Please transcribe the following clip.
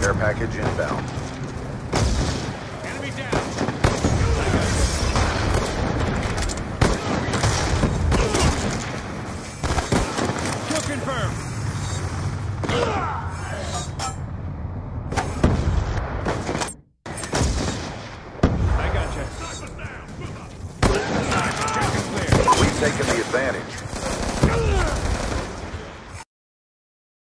Care package inbound. Enemy down. Kill confirmed. I gotcha. We've taken the advantage.